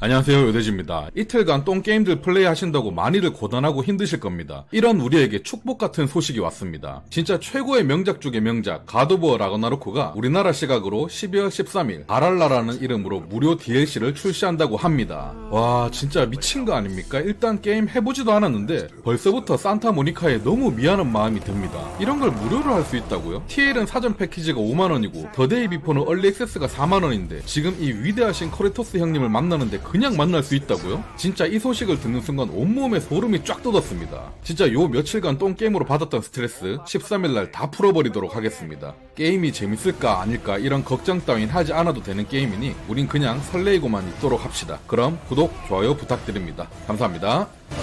안녕하세요, 요대지입니다. 이틀간 똥게임들 플레이하신다고 많이들 고단하고 힘드실 겁니다. 이런 우리에게 축복 같은 소식이 왔습니다. 진짜 최고의 명작 중의 명작 갓 오브 워 라그나로크가 우리나라 시각으로 12월 13일 바랄라라는 이름으로 무료 DLC를 출시한다고 합니다. 와, 진짜 미친 거 아닙니까? 일단 게임 해보지도 않았는데 벌써부터 산타모니카에 너무 미안한 마음이 듭니다. 이런 걸 무료로 할 수 있다고요? TL은 사전 패키지가 5만원이고 더데이 비포는 얼리 액세스가 4만원인데 지금 이 위대하신 코레토스 형님을 만나는데 그냥 만날 수 있다고요? 진짜 이 소식을 듣는 순간 온몸에 소름이 쫙 돋았습니다. 진짜 요 며칠간 똥게임으로 받았던 스트레스 13일날 다 풀어버리도록 하겠습니다. 게임이 재밌을까 아닐까 이런 걱정 따윈 하지 않아도 되는 게임이니 우린 그냥 설레이고만 있도록 합시다. 그럼 구독, 좋아요 부탁드립니다. 감사합니다.